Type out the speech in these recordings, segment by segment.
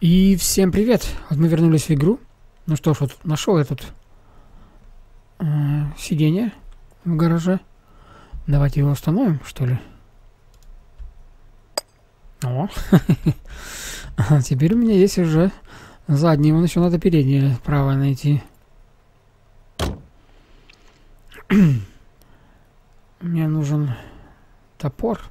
И всем привет! Вот мы вернулись в игру. Ну что ж, вот нашел я тут сиденье в гараже. Давайте его установим, что ли. О! Теперь у меня есть уже заднее, вон еще надо переднее правое найти. Мне нужен топор,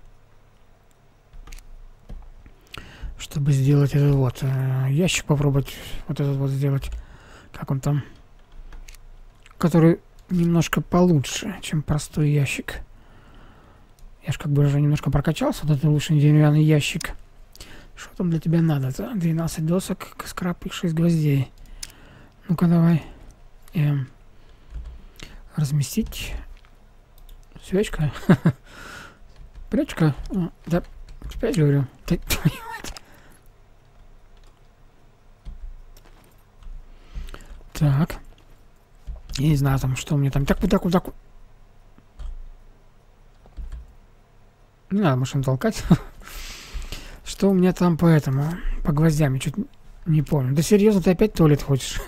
чтобы сделать этот вот ящик, попробовать вот этот вот сделать, как он там, который немножко получше, чем простой ящик. Я ж как бы уже немножко прокачался, вот это лучше деревянный ящик. Что там для тебя надо? 12 досок, скраб и 6 гвоздей. Ну-ка давай. Разместить. Свечка. Прячка. Да, опять говорю. Так. Я не знаю там, что у меня там. Так. Не надо машину толкать. Что у меня там по этому? По гвоздям, я чуть не помню. Да серьезно, ты опять в туалет хочешь?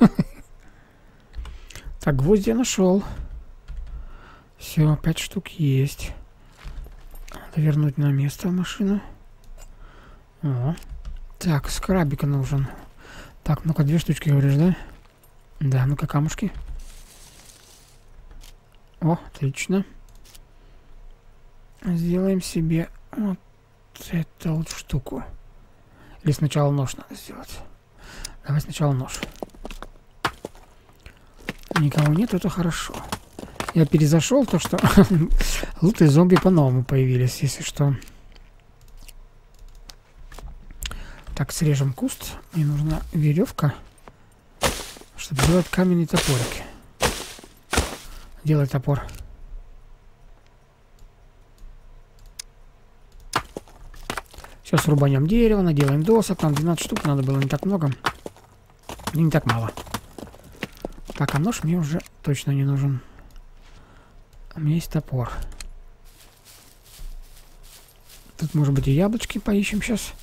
Так, гвозди я нашел. Все, 5 штук есть. Надо вернуть на место машину. О. Так, скрабик нужен. Так, ну-ка, 2 штучки говоришь, да? Да, ну-ка, камушки. О, отлично. Сделаем себе вот эту вот штуку. Или сначала нож надо сделать. Давай сначала нож. Никого нет, это хорошо. Я перезашел то, что лут и зомби по-новому появились, если что. Так, срежем куст. Мне нужна веревка, чтобы сделать каменный топорик. Делай топор. Сейчас рубанем дерево, наделаем досок. Там 12 штук надо было, не так много. И не так мало. Так, а нож мне уже точно не нужен. У меня есть топор. Тут, может быть, и яблочки поищем сейчас.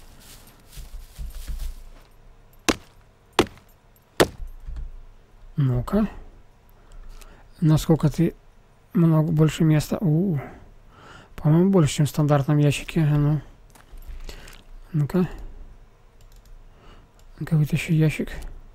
Ну-ка. Насколько ты много больше места? По-моему, больше, чем в стандартном ящике. А ну. Ну-ка. Ну-ка, вытащи ящик.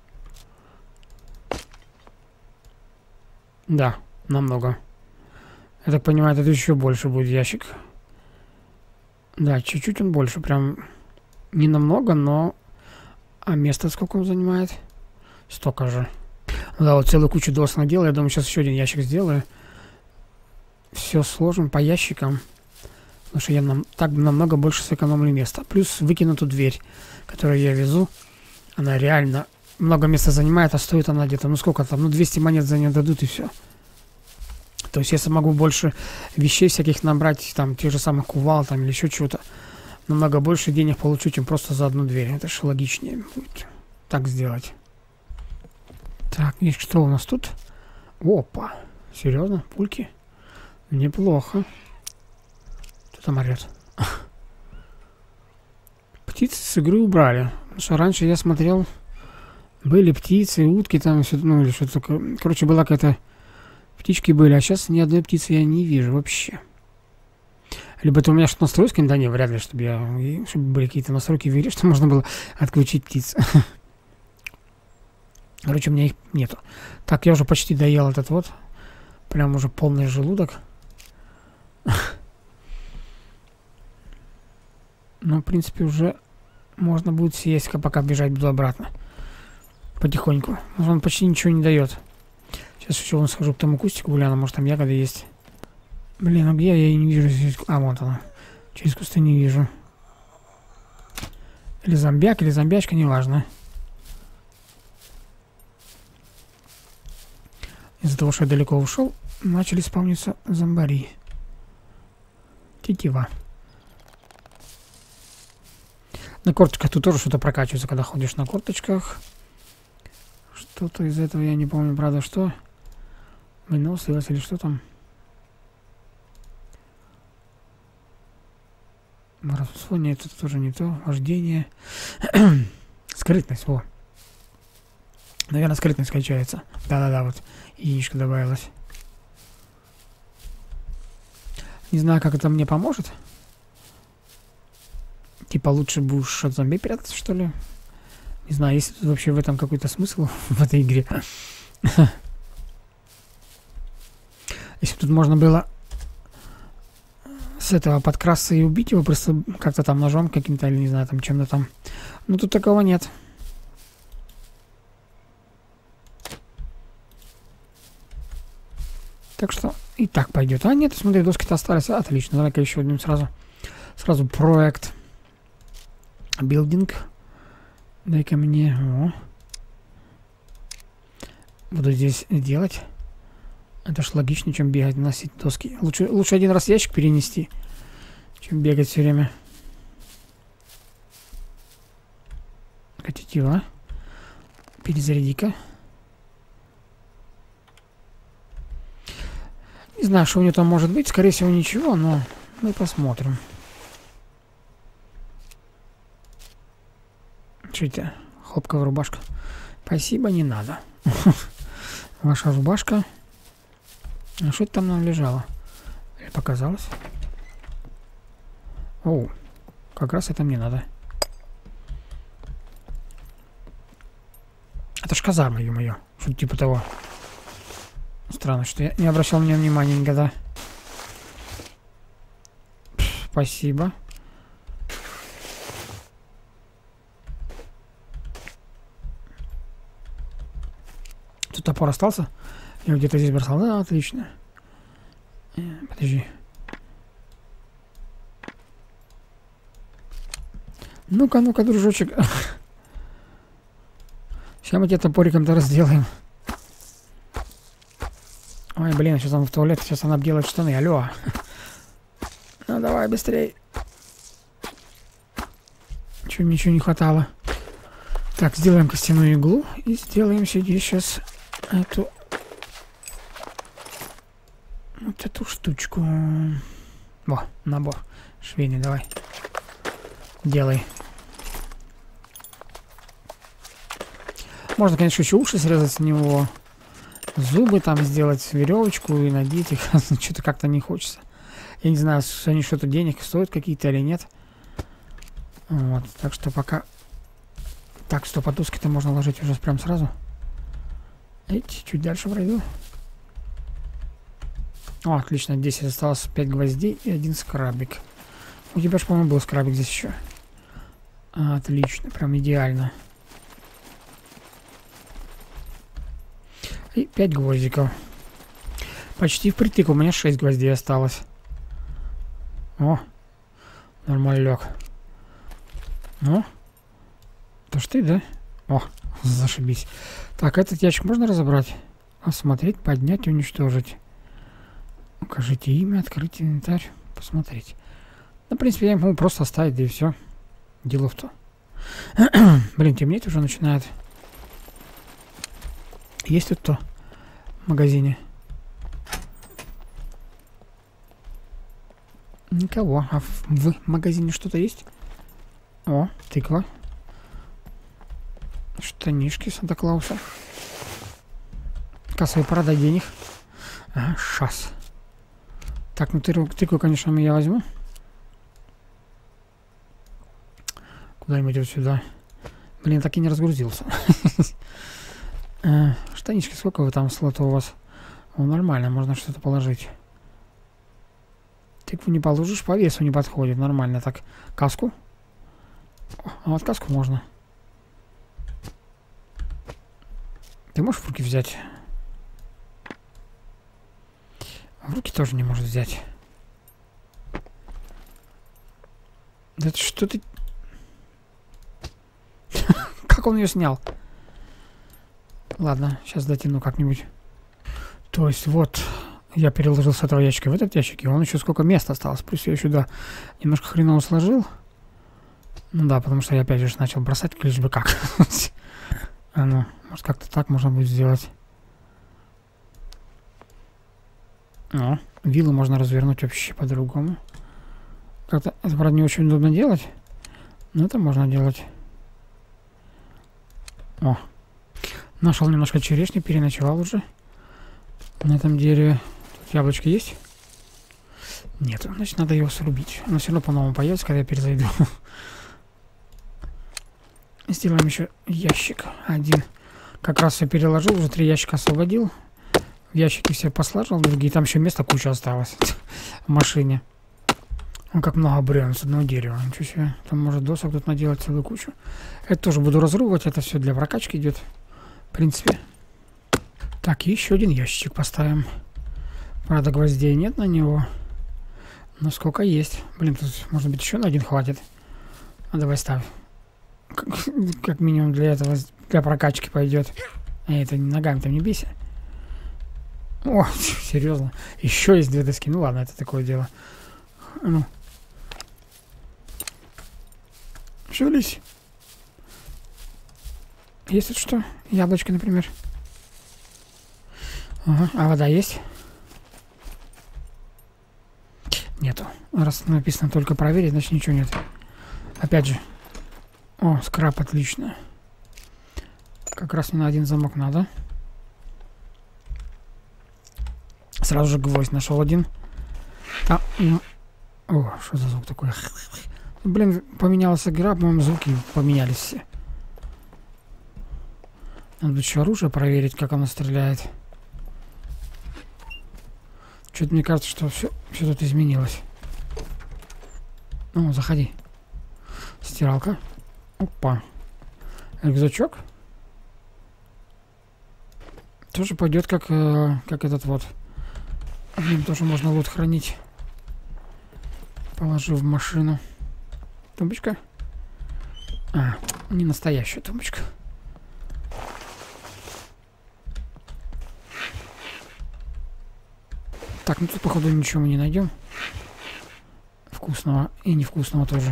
Да, намного. Я так понимаю, это еще больше будет ящик. Да, чуть-чуть он больше. Прям не намного, но... А место сколько он занимает? Столько же. Да, вот целую кучу досок наделал. Я думаю, сейчас еще один ящик сделаю. Все сложим по ящикам. Потому что я так намного больше сэкономлю места. Плюс выкину ту дверь, которую я везу. Она реально много места занимает, а стоит она где-то, ну сколько там, ну 200 монет за нее дадут и все. То есть я смогу больше вещей всяких набрать, там, тех же самых кувал, там, или еще чего-то. Намного больше денег получу, чем просто за одну дверь. Это же логичнее будет так сделать. Так, и что у нас тут? Опа! Серьезно? Пульки? Неплохо. Кто там орет? Птицы с игры убрали. Потому что раньше я смотрел, были птицы, утки там, все, ну или что-то такое. Короче, была какая-то... Птички были, а сейчас ни одной птицы я не вижу вообще. Либо это у меня что-то настройки, да не, вряд ли, чтобы были какие-то настройки ввели, что можно было отключить птиц. Короче, у меня их нету. Так, я уже почти доел этот вот. Прям уже полный желудок. Но, в принципе, уже можно будет съесть, пока бежать буду обратно. Потихоньку. Он почти ничего не дает. Сейчас еще вон схожу к тому кустику, гляну, может там ягоды есть. Блин, а где я ее не вижу здесь? А, вот она. Через кусты не вижу. Или зомбяк, или зомбячка, неважно. Из-за того, что я далеко ушел, начали спавниться зомбари. Тетива. На корточках тут тоже что-то прокачивается, когда ходишь на корточках. Что-то из этого я не помню, правда, что. Выносливость или что там. Марафония, это тоже не то. Вождение. Скрытность, во. Наверное, скрытность качается. Да-да-да, вот. Яичко добавилось. Не знаю, как это мне поможет. Типа лучше будешь от зомби прятаться, что ли? Не знаю, есть тут вообще в этом какой-то смысл в этой игре. Если бы тут можно было с этого подкрасться и убить его просто как-то там ножом каким-то или не знаю, там чем-то там. Но тут такого нет. Так что и так пойдет. А нет, смотри, доски-то остались. Отлично, давай-ка еще одним сразу. Сразу проект. Билдинг. Дай-ка мне... О. Буду здесь делать. Это ж логичнее, чем бегать, носить доски. Лучше один раз ящик перенести, чем бегать все время. Катитива. Перезаряди-ка. Не знаю, что у нее там может быть. Скорее всего, ничего, но мы посмотрим. Что это? Хлопковая рубашка. Спасибо, не надо. Ваша рубашка. А что это там нам лежало? Или показалось? Оу, как раз это мне надо. Это ж казарма, ё-моё. Что-то типа того. Странно, что я не обращал на нее внимания никогда. Спасибо. Тут топор остался? Я где-то здесь бросал. Да, отлично. Подожди. Ну-ка, ну-ка, дружочек. Сейчас мы тебе топориком-то разделаем. Ой, блин, сейчас он в туалет, сейчас она обделает штаны. Алло. Ну, давай, быстрей. Чего ничего не хватало. Так, сделаем костяную иглу. И сделаем себе сейчас эту... Вот эту штучку. Во, набор. Швейный, давай. Делай. Можно, конечно, еще уши срезать с него. Зубы там сделать, веревочку и надеть их. Что-то как-то не хочется. Я не знаю, они что-то денег стоят какие-то или нет. Вот, так что пока... Так, стоп, подушки-то можно ложить уже прям сразу. Эти, чуть дальше пройду. О, отлично, 10 осталось, 5 гвоздей и 1 скрабик. У тебя же, по-моему, был скрабик здесь еще. Отлично, прям идеально. И 5 гвоздиков. Почти впритык, у меня 6 гвоздей осталось. О, нормалек. Ну, то ж ты, да? О, зашибись. Так, этот ящик можно разобрать? Осмотреть, поднять, уничтожить. Укажите имя, открыть инвентарь, посмотреть. Ну, в принципе, я могу просто оставить, да и все. Дело в том. Блин, темнеть уже начинает. Есть тут кто в магазине? Никого. А в магазине что-то есть? О, тыква. Штанишки Санта-Клауса. Кассовый аппарат, дай денег. Ага, шас. Так, ну тыкву, конечно, я возьму. Куда-нибудь вот сюда. Блин, так и не разгрузился. Штанишки, сколько вы там слота у вас? О, нормально, можно что-то положить. Тыкву не положишь, по весу не подходит. Нормально. Так, каску. А вот каску можно. Ты можешь в руки взять? В руки тоже не может взять. Да это что ты... Как он ее снял? Ладно, сейчас дотяну как-нибудь. То есть вот, я переложил с этого ящика в этот ящик, и он еще сколько места осталось. Плюс я еще, да, немножко хреново сложил. Ну да, потому что я опять же начал бросать, лишь бы как. А ну, может как-то так можно будет сделать. О, виллу можно развернуть вообще по-другому. Как-то это, правда, не очень удобно делать, но это можно делать. О, нашел немножко черешни, переночевал уже на этом дереве. Тут яблочко есть? Нет, значит надо его срубить. Но все равно по-новому появится, когда я перезайду. Сделаем еще ящик один. Как раз все переложил, уже 3 ящика освободил. В ящики все послаживал, другие. Там еще места куча осталось в машине. Ну, как много бревен с одного дерева. Ничего себе. Там может досок тут наделать целую кучу. Это тоже буду разрубать. Это все для прокачки идет. В принципе. Так, еще один ящичек поставим. Правда, гвоздей нет на него. Но сколько есть. Блин, тут может быть еще на один хватит. А давай ставь. Как минимум для этого, для прокачки пойдет. Это ногами там не бейся. О, серьезно. Еще есть 2 доски. Ну ладно, это такое дело. Ну. Шевелись. Есть тут что? Яблочко, например. Ага. А вода есть? Нету. Раз написано только проверить, значит ничего нет. Опять же. О, скраб, отлично. Как раз мне на один замок надо. Сразу же гвоздь нашел один. А, ну. О, что за звук такой? Блин, поменялась игра, по-моему, звуки поменялись все. Надо еще оружие проверить, как оно стреляет. Что-то мне кажется, что все тут изменилось. Ну, заходи. Стиралка. Опа. Рюкзачок. Тоже пойдет как этот вот. В нем тоже можно лут хранить. Положу в машину. Тумбочка. А, не настоящая тумбочка. Так, ну тут, походу, ничего мы не найдем. Вкусного и невкусного тоже.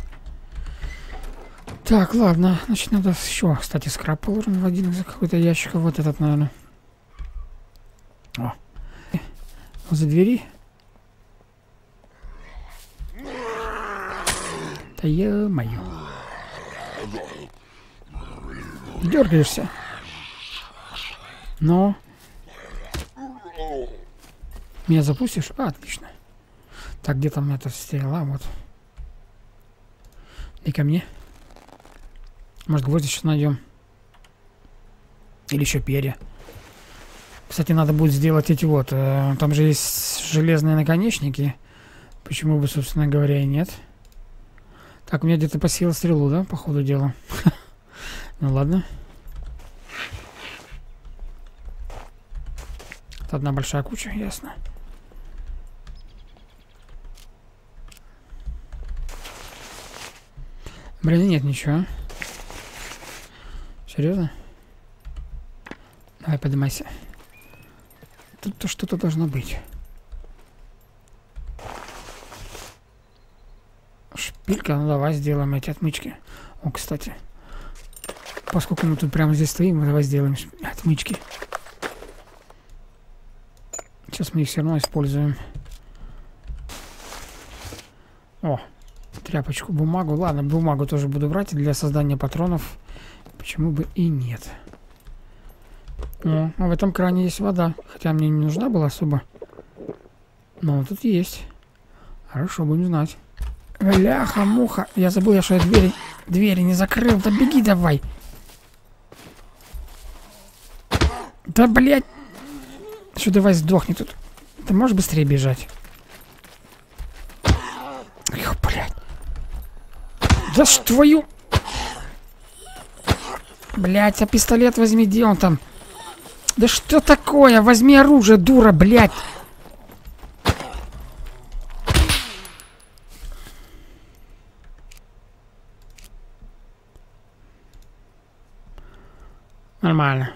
Так, ладно. Значит, надо еще, кстати, скраб положим в один из какой-то ящика. Вот этот, наверное. О. Возле двери. Да ё-моё. Дергаешься. Но. Меня запустишь? А, отлично. Так, где там эта стрела? Вот. И ко мне. Может, гвозди сейчас найдем. Или еще перья. Кстати, надо будет сделать эти вот. Там же есть железные наконечники. Почему бы, собственно говоря, и нет. Так, у меня где-то посеял стрелу, да, по ходу дела. Ну ладно. Это одна большая куча, ясно. Блин, нет ничего. Серьезно? Давай, поднимайся. Тут-то что-то должно быть. Шпилька, ну давай сделаем эти отмычки. О, кстати. Поскольку мы тут прямо здесь стоим, давай сделаем отмычки. Сейчас мы их все равно используем. О, тряпочку, бумагу. Ладно, бумагу тоже буду брать для создания патронов. Почему бы и нет. О, а в этом кране есть вода. Хотя мне не нужна была особо. Но тут есть. Хорошо, будем знать. Бляха-муха. Я забыл, что я двери не закрыл. Да беги давай. Да, блядь. Что, давай сдохни тут. Ты можешь быстрее бежать? Эх, блядь. Да ж твою... Блядь, а пистолет возьми, где он там? Да что такое? Возьми оружие, дура, блядь. Нормально.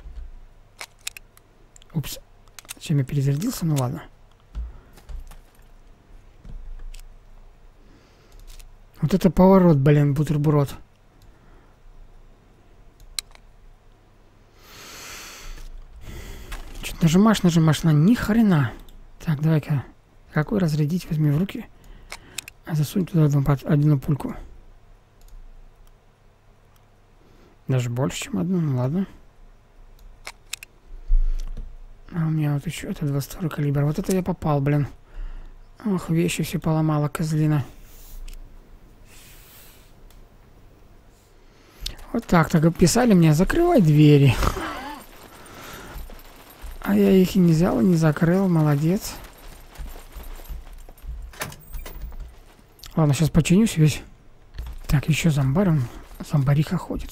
Упс. Зачем я перезарядился? Ну ладно. Вот это поворот, блин, бутерброд. Что-то нажимаешь на ни хрена. Так, давай-ка. Какой разрядить? Возьми в руки. А засунь туда одну пульку. Даже больше, чем одну. Ну ладно. А у меня вот еще это 22 калибр. Вот это я попал, блин. Ох, вещи все поломала, козлина. Вот так писали мне, закрывай двери. А я их и не взял, и не закрыл, молодец. Ладно, сейчас починюсь весь. Так, еще зомбарь, он, зомбариха ходит.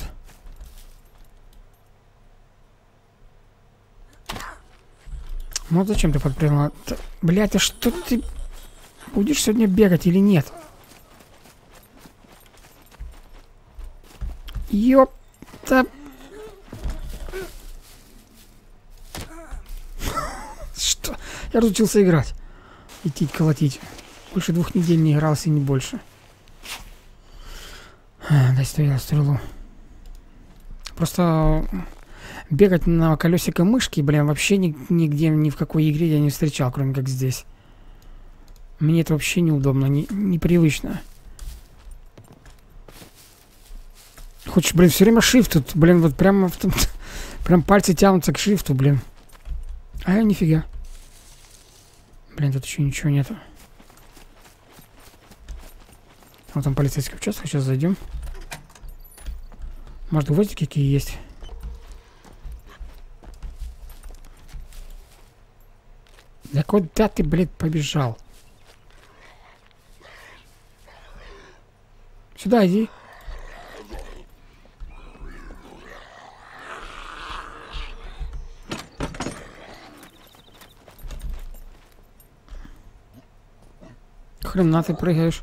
Ну зачем ты подпрыгнула? Блядь, а что ты... Будешь сегодня бегать или нет? Ёпта... Что? Я разучился играть. Идти колотить. Больше 2 недель не игрался, не больше. Дай стрелу. Просто бегать на колесико мышки, блин, вообще нигде, ни в какой игре я не встречал, кроме как здесь. Мне это вообще неудобно, непривычно. Хочешь, блин, все время shift тут, блин, вот прямо прям пальцы тянутся к шрифту, блин. А я нифига. Блин, тут еще ничего нету. Вот там полицейский участок, сейчас зайдем. Может, гвоздики какие есть? Да куда ты, блин, побежал? Сюда иди. Хрена ты прыгаешь.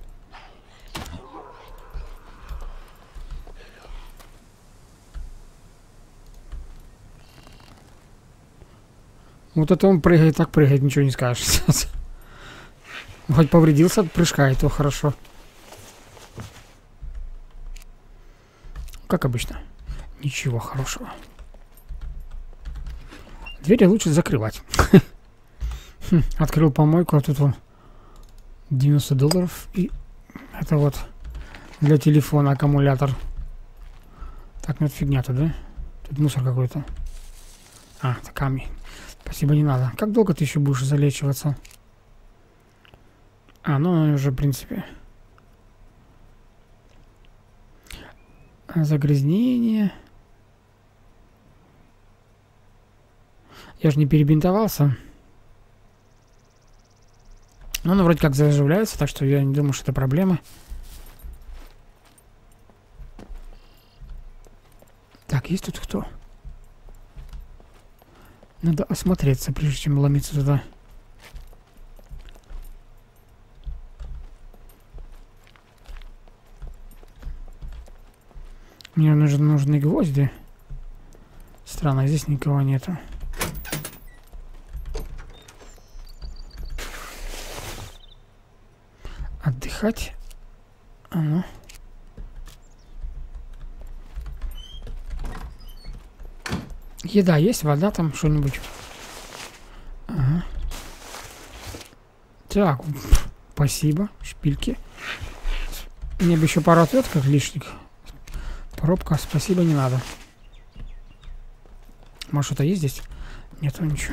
Вот это он прыгает, так прыгает, ничего не скажешь. Хоть повредился от прыжка, и то хорошо. Как обычно. Ничего хорошего. Двери лучше закрывать. Открыл помойку, а тут вон $90. И это вот для телефона аккумулятор. Так, ну это фигня-то, да? Тут мусор какой-то. А, это камень. Спасибо, не надо. Как долго ты еще будешь залечиваться? А, ну уже, в принципе. Загрязнение. Я же не перебинтовался. Но оно вроде как заживляется, так что я не думаю, что это проблема. Так, есть тут кто? Надо осмотреться, прежде чем ломиться туда. Мне нужны гвозди. Странно, здесь никого нету. Отдыхать. А ну. Еда есть, вода там, что-нибудь. Ага. Так, спасибо, шпильки. Мне бы еще пару отверток лишних. Пробка, спасибо, не надо. Может, что-то есть здесь? Нету ничего.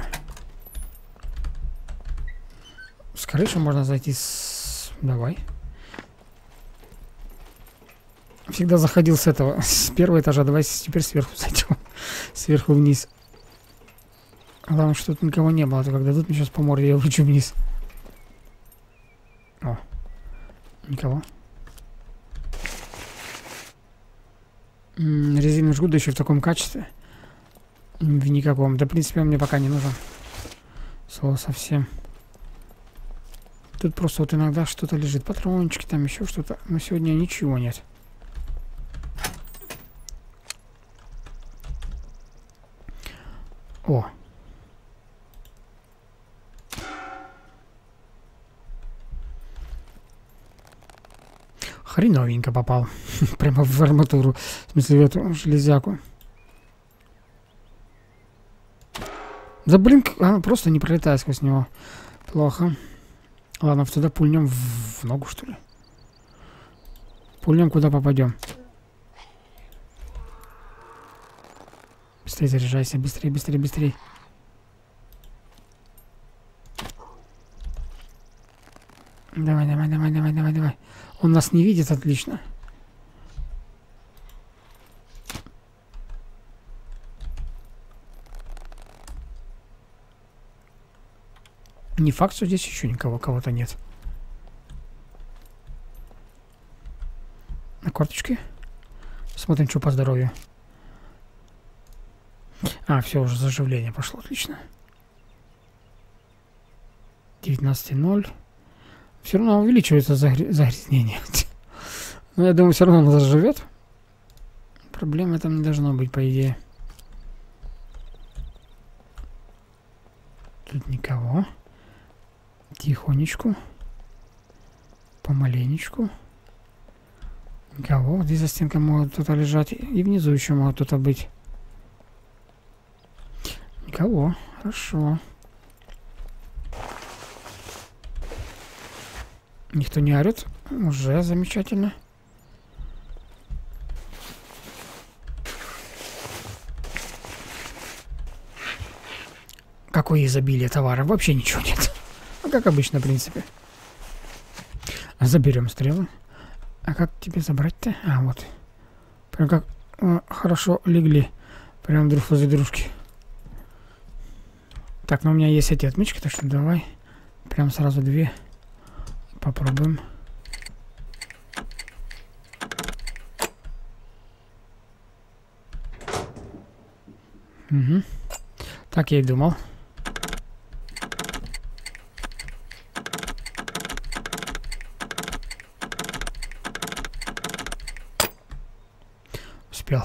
С крыши можно зайти с... Давай. Всегда заходил с этого, с первого этажа. Давай теперь сверху зайдем. Сверху вниз. Главное, что тут никого не было. А то как дадут мне сейчас по морде, я вручу вниз. О, никого. Резиновый жгут, да еще в таком качестве. В никаком. Да, в принципе, он мне пока не нужен. Слово совсем. Тут просто вот иногда что-то лежит. Патрончики, там еще что-то. Но сегодня ничего нет. О. Хреновенько попал. Прямо в арматуру. В смысле, в эту железяку. Да блин, она просто не пролетает сквозь него. Плохо. Ладно, туда пульнем в ногу, что ли. Пульнем куда попадем. Быстрее заряжайся, быстрее, быстрее, быстрее. Давай, давай, давай, давай, давай, давай. Он нас не видит, отлично. Не факт, что здесь еще никого, кого-то нет. На карточке. Смотрим, что по здоровью. А, все, уже заживление пошло, отлично. 19:0. Все равно увеличивается загрязнение. Но я думаю, все равно она заживет. Проблемы там не должно быть, по идее. Тут никого. Тихонечку. Помаленечку. Никого. Здесь за стенкой могут кто-то лежать. И внизу еще могут кто-то быть. Никого. Хорошо. Никто не орет. Уже замечательно. Какое изобилие товара. Вообще ничего нет. Ну, как обычно, в принципе. Заберем стрелы. А как тебе забрать-то? А, вот. Прям как хорошо легли. Прям друг возле дружки. Так, ну у меня есть эти отмычки, так что давай. Прям сразу 2. Попробуем. Угу. Так я и думал. Успел.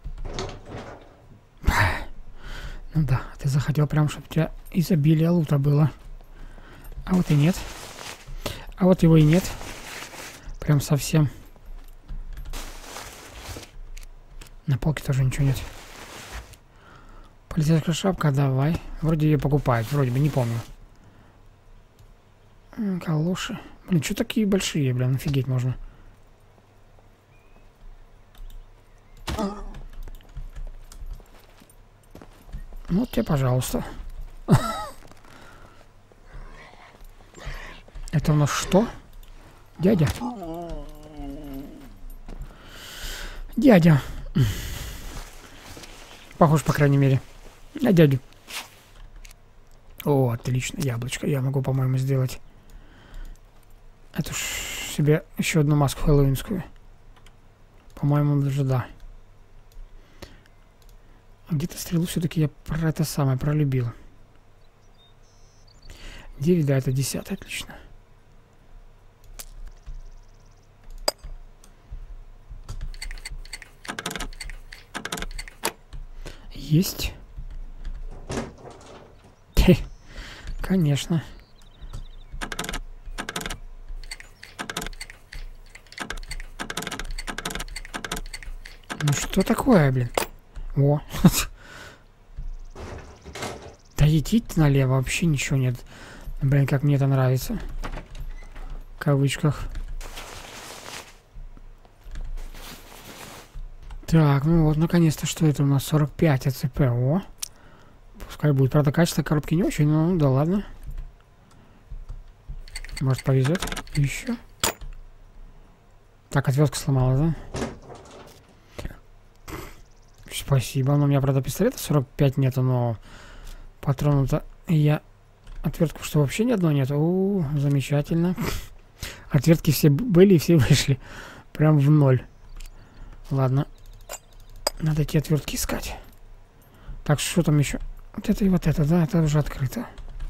Ну да, ты захотел прям, чтобы у тебя изобилие лута было. А вот и нет. А вот его и нет. Прям совсем. На полке тоже ничего нет. Полицейская шапка, давай. Вроде ее покупают, вроде бы, не помню. Калоши. Блин, что такие большие, блин, офигеть можно. Вот тебе, пожалуйста. Это у нас что? Дядя? Дядя. Похож, по крайней мере, на дядю. О, отлично, яблочко. Я могу, по-моему, сделать эту себе еще одну маску хэллоуинскую. По-моему, даже да. Где-то стрелу все-таки я про это самое пролюбил. 9, да, это 10, отлично. Есть. Конечно. Ну что такое, блин? О. Да идти налево вообще ничего нет. Блин, как мне это нравится. В кавычках. Так, ну вот, наконец-то, что это у нас? 45 АЦП. О. Пускай будет. Правда, качество коробки не очень, но да ладно. Может, повезет. Еще. Так, отвертка сломалась, да? Спасибо. Но у меня, правда, пистолета 45 нету, но патронов-то я... Отвертку что, вообще ни одной нет? О, замечательно. Отвертки все были и все вышли. Прям в 0. Ладно. Надо эти отвертки искать. Так, что там еще? Вот это и вот это, да? Это уже открыто.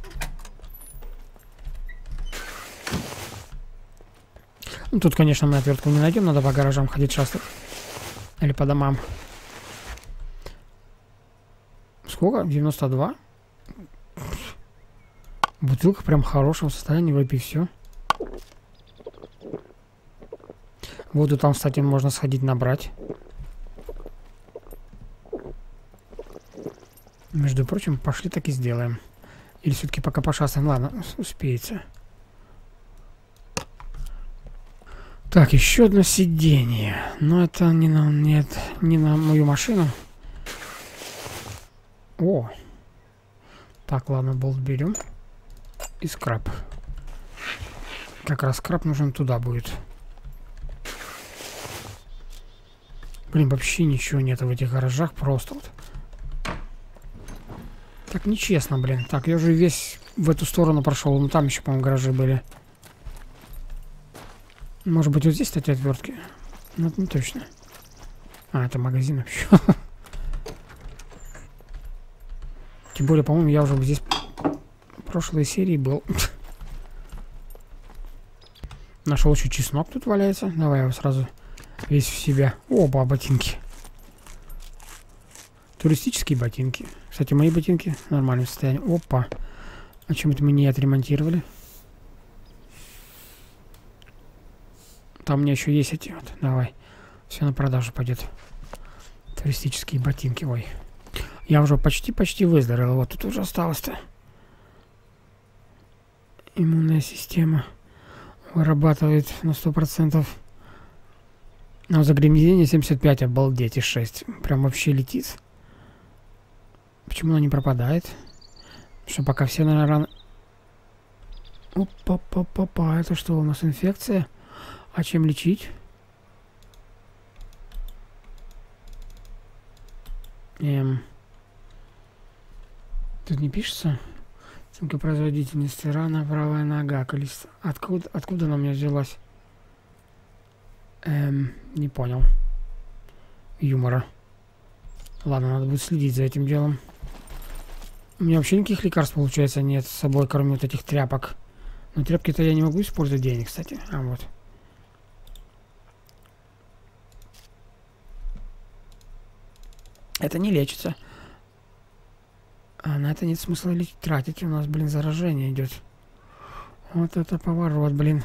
Ну, тут, конечно, мы отвертку не найдем. Надо по гаражам ходить шастать. Или по домам. Сколько? 92? Бутылка прям в хорошем состоянии. Выпей все. Воду там, кстати, можно сходить набрать. Между прочим, пошли так и сделаем. Или все-таки пока пошастаем. Ладно, успеется. Так, еще одно сиденье. Но это не на, нет, не на мою машину. О! Так, ладно, болт берем. И скраб. Как раз скраб нужен туда будет. Блин, вообще ничего нет в этих гаражах. Просто вот. Так нечестно, блин. Так, я уже весь в эту сторону прошел. Ну там еще, по-моему, гаражи были. Может быть, вот здесь, кстати, отвертки. Ну, это не точно. А, это магазин вообще. Тем более, по-моему, я уже здесь в прошлой серии был. Нашел еще чеснок тут валяется. Давай его сразу весь в себя. Оба, ботинки. Туристические ботинки. Кстати, мои ботинки в нормальном состоянии. Опа. А чем это мы не отремонтировали? Там у меня еще есть эти вот. Давай. Все на продажу пойдет. Туристические ботинки. Ой. Я уже почти выздоровел. Вот тут уже осталось-то. Иммунная система вырабатывает на 100%. Но загрязнение 75. Обалдеть. И 6. Прям вообще летит. Почему она не пропадает? Что пока все, наверное, рано... Опа-па-па-па. Это что у нас, инфекция? А чем лечить? Тут не пишется? Оценка производительности. Рана, правая нога. Количество. Откуда она у меня взялась? Не понял. Юмора. Ладно, надо будет следить за этим делом. У меня вообще никаких лекарств, получается, нет с собой, кроме вот этих тряпок. Но тряпки-то я не могу использовать денег, кстати. А вот. Это не лечится. А на это нет смысла тратить. У нас, блин, заражение идет. Вот это поворот, блин.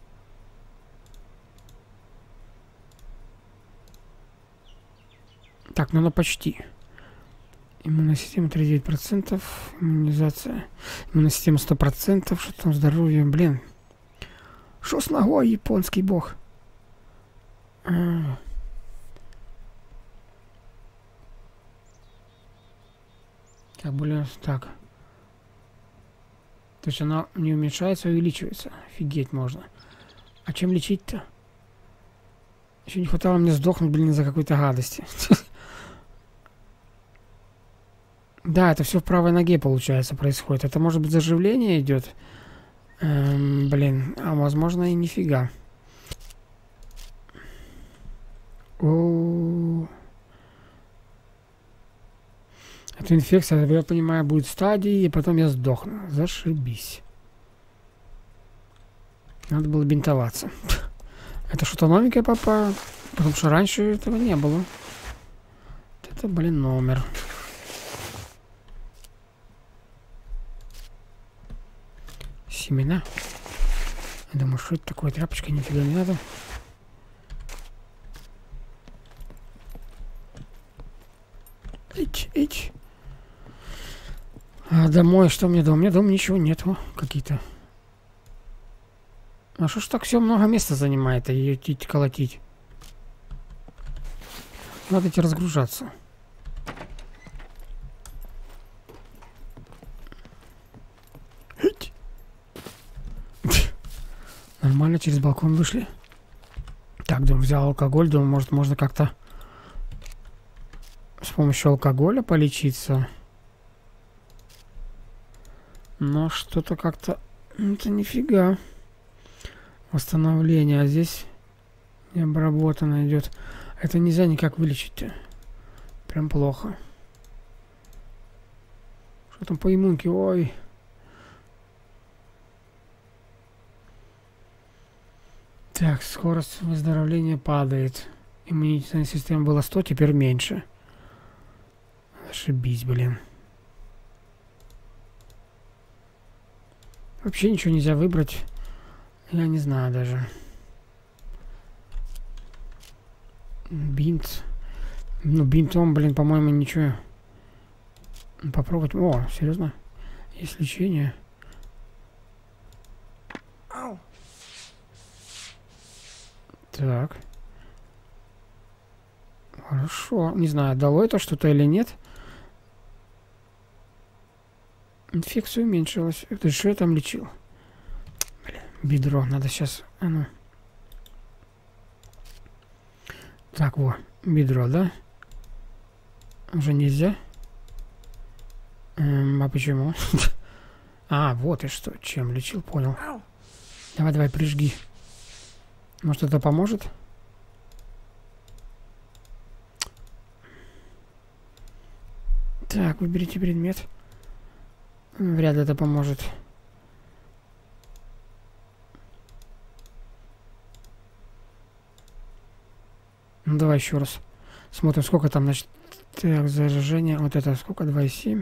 Так, ну почти. Иммунная система 39%. Иммунизация. Иммунная система 100%. Что там здоровье? Блин. Шо с ногой, японский бог? Так, более... Так. То есть она не уменьшается, а увеличивается. Офигеть можно. А чем лечить-то? Еще не хватало мне сдохнуть, блин, из-за какой-то гадости. Да, это все в правой ноге, получается, происходит. Это, может быть, заживление идет? Блин, а возможно и нифига. О-о-о. Эта инфекция, я понимаю, будет в стадии, и потом я сдохну. Зашибись. Надо было бинтоваться. Это что-то новенькое, папа? Потому что раньше этого не было. Это, блин, номер. Семена. Я думаю, что это такое? Тряпочка, нифига не надо. Ить. А домой, что мне дома? У меня дома ничего нету. Какие-то. А что ж так все много места занимает, а ее колотить? Надо идти разгружаться. Нормально, через балкон вышли. Так, думаю, взял алкоголь. Думаю, может, можно как-то с помощью алкоголя полечиться. Но что-то как-то... Это нифига. Восстановление. А здесь не обработано идет. Это нельзя никак вылечить-то. Прям плохо. Что там по иммунке? Ой. Так, скорость выздоровления падает. Иммунитетная система была 100, теперь меньше. Ошибись, блин. Вообще ничего нельзя выбрать. Я не знаю даже. Бинт. Ну, бинтом, блин, по-моему, ничего. Попробовать. О, серьезно? Есть лечение. Так. Хорошо. Не знаю, дало это что-то или нет. Инфекция уменьшилась. Это что я там лечил? Блин, бедро. Надо сейчас... А ну. Так, во. Бедро, да? Уже нельзя? А почему? А, вот и что. Чем лечил, понял. Давай, давай, прижги. Может, это поможет? Так, выберите предмет. Вряд ли это поможет. Ну, давай еще раз. Смотрим, сколько там, значит... Так, заражение. Вот это сколько? 2,7.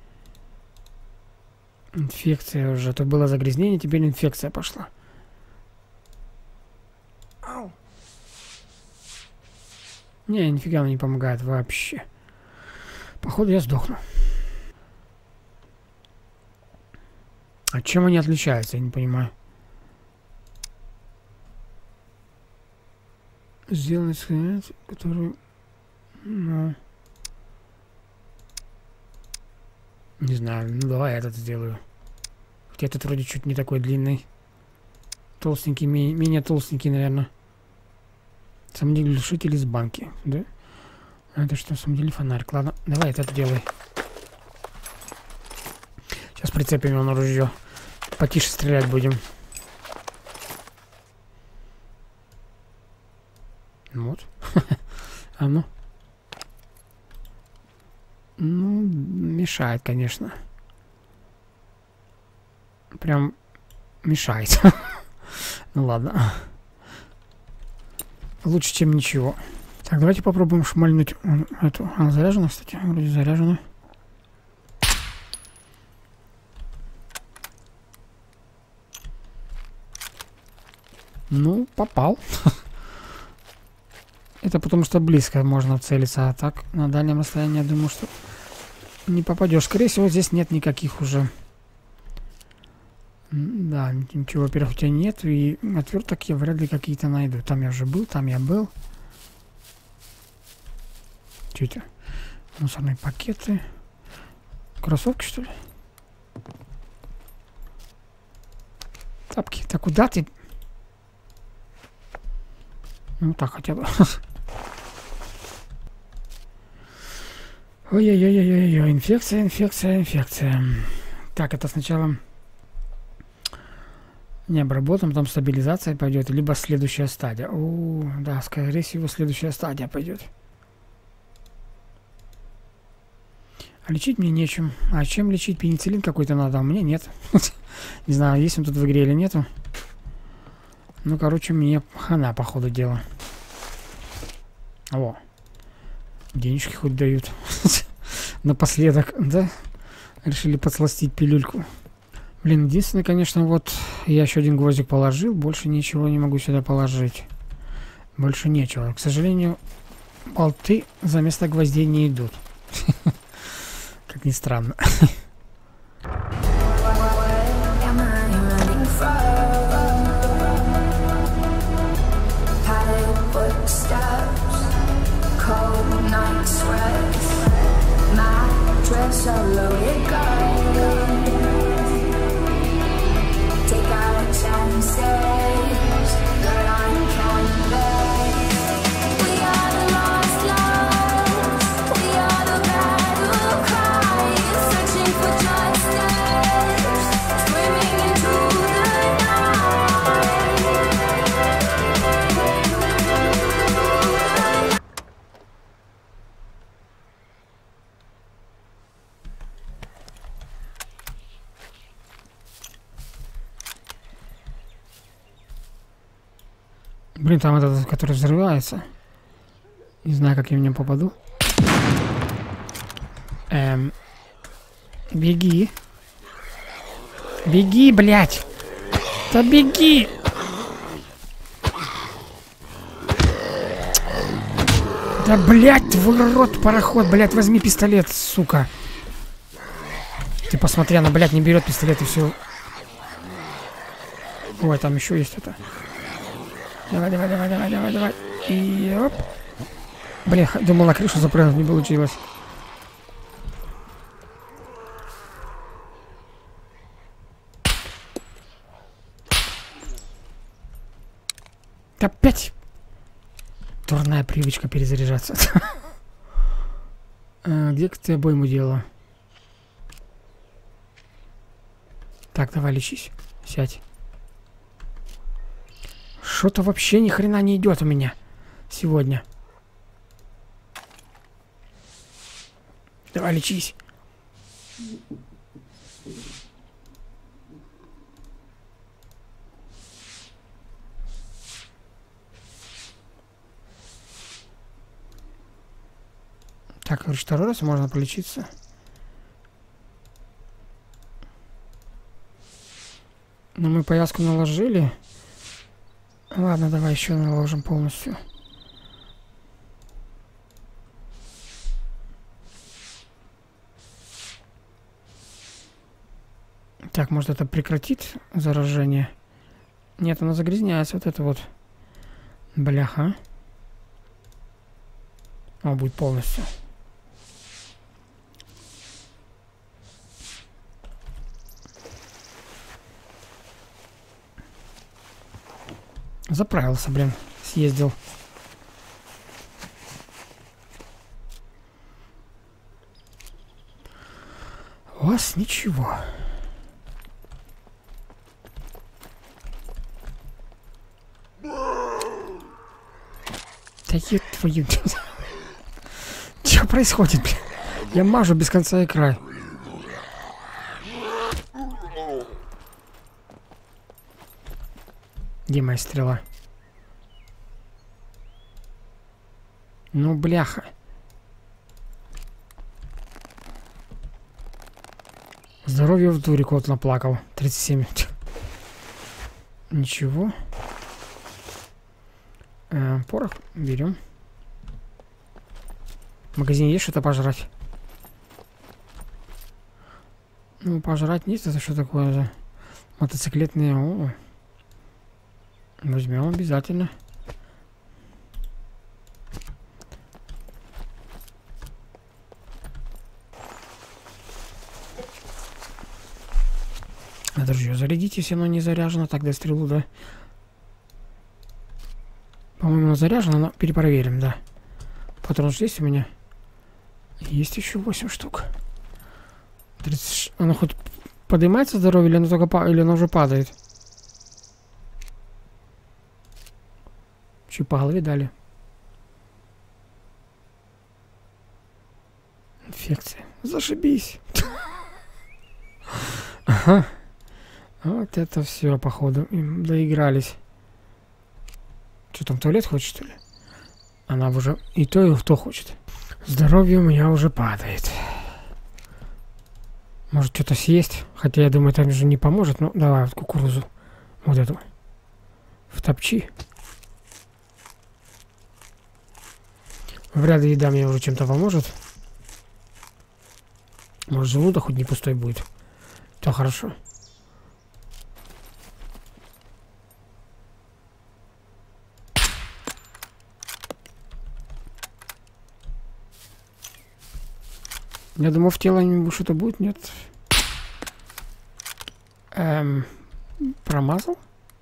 Инфекция уже. То было загрязнение, теперь инфекция пошла. Не, нифига она не помогает вообще. Походу я сдохну. А чем они отличаются, я не понимаю. Сделанный скрин, который... Ну... Не знаю, ну давай я этот сделаю. Хотя этот вроде чуть не такой длинный. Толстенький, менее толстенький, наверное. Самом деле глушитель из банки, да? А это что, на самом деле фонарик. Ладно, давай этот делай. Сейчас прицепим его на ружье. Потише стрелять будем. Вот. А ну. Ну, мешает, конечно. Прям мешает. Ну ладно. Лучше, чем ничего. Так, давайте попробуем шмальнуть эту. Она заряжена, кстати. Вроде заряжена. Ну, попал. Это потому что близко можно целиться, а так на дальнем расстоянии, я думаю, что не попадешь. Скорее всего, здесь нет никаких уже. Да, ничего, во-первых, у тебя нет, и отверток я вряд ли какие-то найду. Там я уже был, там я был. Что это? Мусорные пакеты. Кроссовки, что ли? Тапки. Так куда ты? Ну так хотя бы. Ой-ой-ой-ой-ой, инфекция, инфекция, инфекция. Так, это сначала не обработаем, потом стабилизация пойдет, либо следующая стадия. О, да, скорее всего, следующая стадия пойдет. А лечить мне нечем. А чем лечить? Пенициллин какой-то надо, а мне нет. Не знаю, есть он тут в игре или нету. Ну, короче, мне хана, по ходу дела. О, денежки хоть дают. Напоследок, да? Решили подсластить пилюльку. Блин, единственное, конечно, вот я еще один гвоздик положил. Больше ничего не могу сюда положить. Больше нечего. К сожалению, болты за место гвоздей не идут. Как ни странно. Блин, там этот, который взрывается. Не знаю, как я в него попаду. Беги. Беги, блядь. Да беги. Да, блядь, твой рот, пароход, блядь, возьми пистолет, сука. Ты посмотри, она, блядь, не берет пистолет и все. Ой, там еще есть это. Давай, давай, давай, давай, давай, давай. И оп. Блин, думал, на крышу запрыгнуть, не получилось. Опять дурная привычка перезаряжаться. Где ты обойму делала? Так, давай лечись. Сядь. Что-то вообще ни хрена не идет у меня сегодня. Давай лечись. Так, говоришь, второй раз можно полечиться. Но мы повязку наложили. Ладно, давай еще наложим полностью. Так, может это прекратит заражение? Нет, оно загрязняется. Вот это вот. Бляха. Он будет полностью. Заправился, блин. Съездил. У вас ничего. Да еб твою... Что происходит, блин? Я мажу без конца и края. Где моя стрела? Ну, бляха. Здоровье в дуре кот наплакал. 37. Ничего. Порох берем. В магазине есть что-то пожрать? Ну, пожрать нет, это что такое за мотоциклетные... О, возьмем обязательно. Надо ружье зарядить, если оно не заряжено. Тогда стрелу, да. По-моему, оно заряжено, но перепроверим, да. Патрон же есть у меня. Есть еще 8 штук. 30... Оно хоть поднимается здоровье, или оно только или оно уже падает? Чуть по голове дали. Инфекция. Зашибись. Ага. Вот это все, походу. Им доигрались. Что там, в туалет хочет, что ли? Она уже и то, и то хочет. Здоровье у меня уже падает. Может, что-то съесть? Хотя, я думаю, это же не поможет. Ну, давай вот кукурузу. Вот эту. Втопчи. Вряд ли еда мне уже чем-то поможет. Может, желудок хоть не пустой будет. То хорошо. Я думал, в тело что-то будет, нет? Промазал?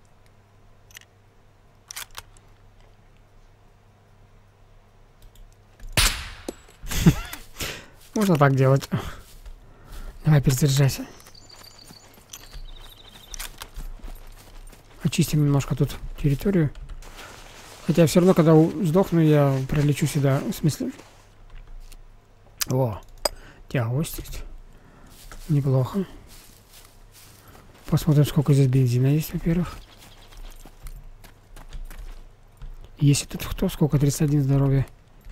Можно так делать. Давай, перезаряжайся. Очистим немножко тут территорию. Хотя все равно, когда сдохну, я пролечу сюда. В смысле? О, тягость есть. Неплохо. Посмотрим, сколько здесь бензина есть, во-первых. Есть тут кто? Сколько? 31 здоровья.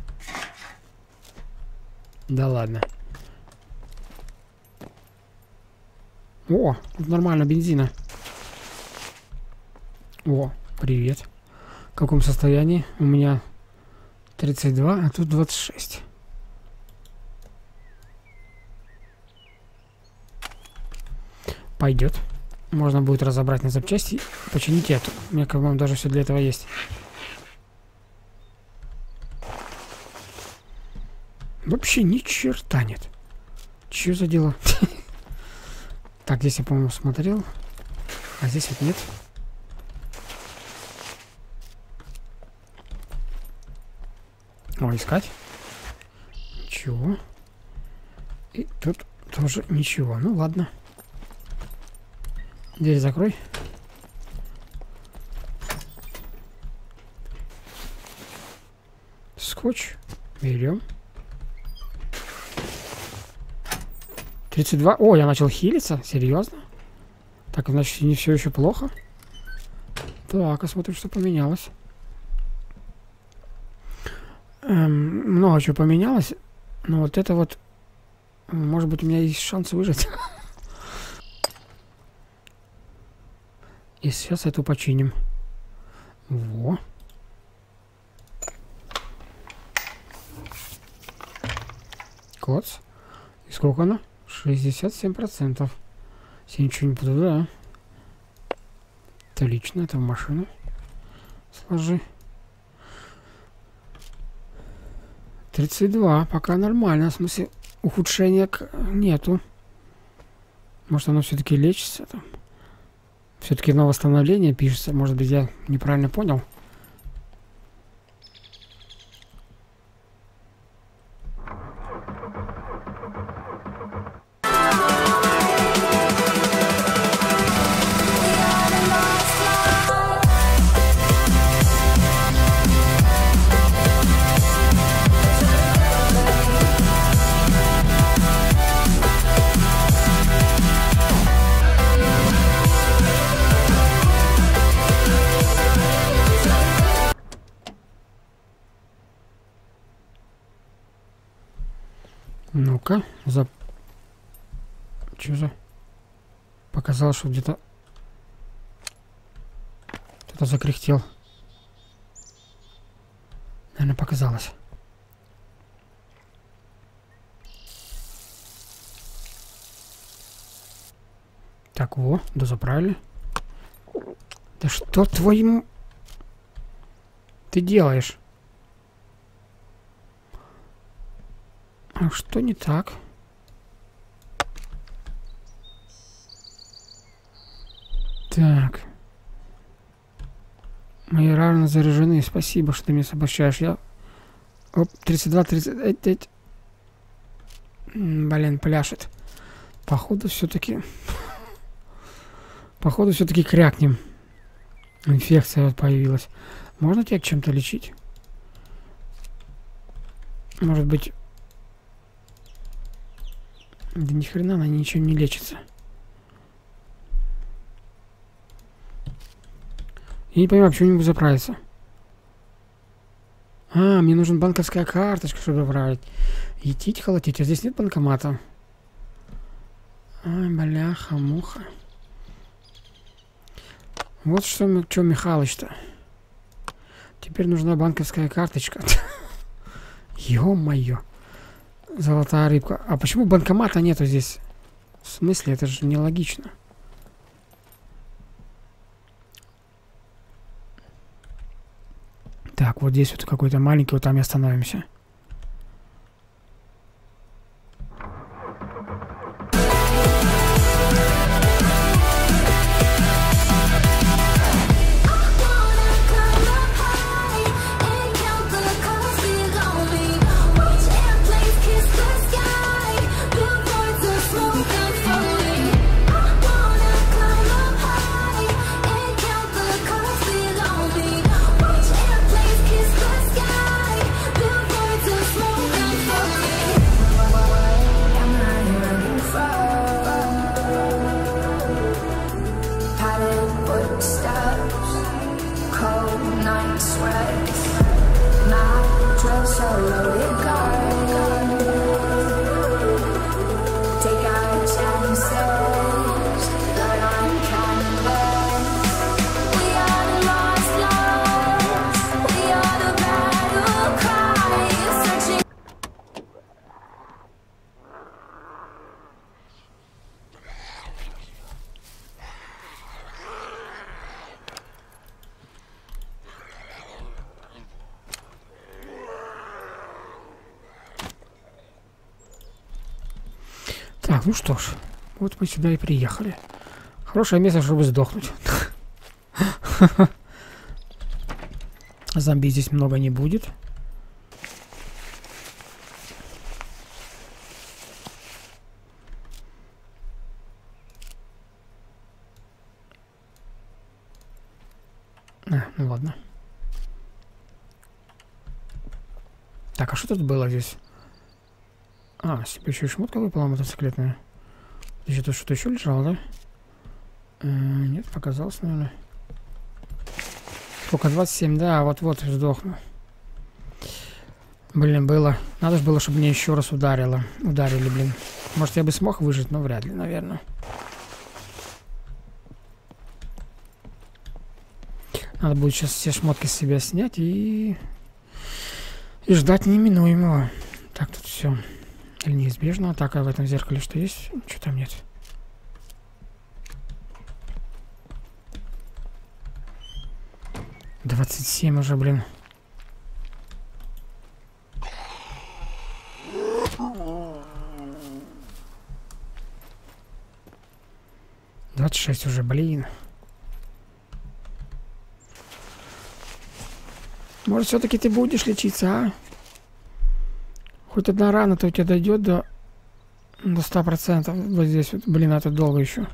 Да ладно. О, тут нормально бензина. О, привет. В каком состоянии? У меня 32, а тут 26. Пойдет. Можно будет разобрать на запчасти, починить эту. У меня, по-моему, даже все для этого есть. Вообще ни черта нет. Че за дело? Так, здесь я, по-моему, смотрел. А здесь вот нет. окно искать. Ничего. И тут тоже ничего. Ну ладно. Дверь закрой. Скотч. Берем. 32. О, я начал хилиться? Серьезно? Так, значит, не все еще плохо. Так, посмотрим, что поменялось. Много чего поменялось. Но вот это вот... Может быть, у меня есть шанс выжить. И сейчас эту починим. Во. Клац. И сколько она? 67%. Если ничего не буду, да. Отлично, это в машину. Сложи. 32. Пока нормально. В смысле, ухудшения нету. Может, оно все-таки лечится там. Все-таки на восстановление пишется. Может быть, я неправильно понял. Ну-ка, Чё за... Показалось, что где-то... Кто-то закряхтел. Наверное, показалось. Так, во, дозаправили. Да что твоим... Ты делаешь? А что не так? Так. Мои равно заряжены. Спасибо, что ты меня сообщаешь. Я... Оп, 32, 30... Блин, пляшет. Походу, все-таки... Походу, все-таки крякнем. Инфекция вот появилась. Можно тебя чем-то лечить? Может быть... Да ни хрена она ничем не лечится. Я не понимаю, почему не могу заправиться. А, мне нужна банковская карточка, чтобы заправить. Етить, холотить. А здесь нет банкомата. Ай, бляха-муха. Вот что Михалыч-то. Теперь нужна банковская карточка. Ё-моё. Золотая рыбка. А почему банкомата нету здесь? В смысле? Это же нелогично. Так, вот здесь вот какой-то маленький, вот там и остановимся. Так, ну что ж, вот мы сюда и приехали. Хорошее место, чтобы сдохнуть. Зомби здесь много не будет. Ну ладно. Так, а что тут было здесь? Себе еще и шмотка выпала мотоциклетная. Здесь тут что-то еще лежало, да? Нет, показалось, наверное. Сколько? 27, да, вот-вот сдохну. Блин, было. Надо же было, чтобы мне еще раз ударили, блин. Может, я бы смог выжить, но вряд ли, наверное. Надо будет сейчас все шмотки с себя снять и ждать неминуемого. Так, тут все. Или неизбежно атака в этом зеркале, что есть? Ничего там нет. — 27 уже, блин. — 26 уже, блин. Может, все-таки ты будешь лечиться, а? Хоть одна рана-то у тебя дойдет до 100%. Вот здесь вот, блин, это долго еще.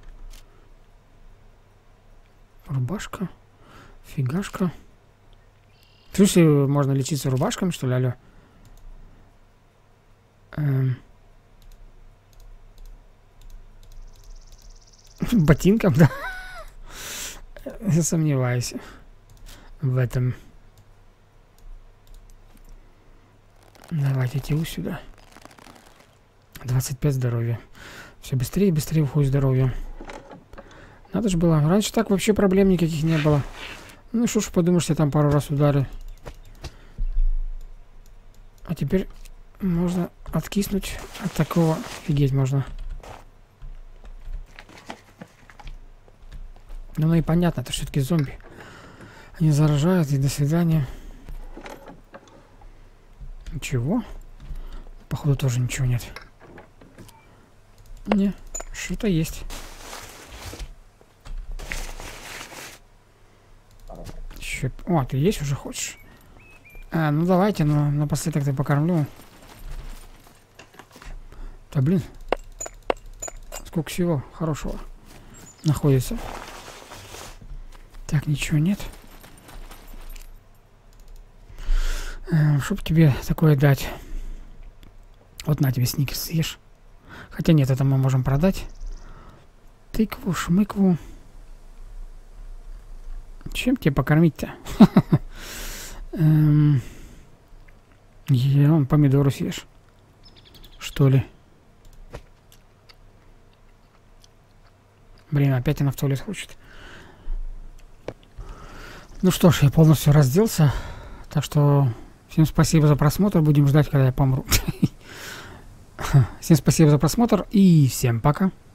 Рубашка. Фигашка. Слушай, можно лечиться рубашками, что ли, алло? Ботинком, да? Я сомневаюсь в этом. Давайте тяну сюда. 25 здоровья. Все быстрее и быстрее уходит здоровье. Надо же было. Раньше так вообще проблем никаких не было. Ну что ж, подумаешь, я там пару раз ударил. А теперь можно откиснуть от такого. Офигеть можно. Ну и понятно, это все-таки зомби. Они заражают, и до свидания. Ничего? Походу тоже ничего нет. Не, что-то есть. Еще... О, ты есть уже хочешь? Ну давайте, но напоследок ты покормлю. Да блин. Сколько всего хорошего находится. Так, ничего нет. Чтоб тебе такое дать. Вот на тебе сникерс съешь. Хотя нет, это мы можем продать. Тыкву, шмыкву. Чем тебе покормить-то? Вон помидору съешь. Что ли? Блин, опять она в туалет хочет. Ну что ж, я полностью разделся. Так что всем спасибо за просмотр. Будем ждать, когда я помру. Всем спасибо за просмотр и всем пока.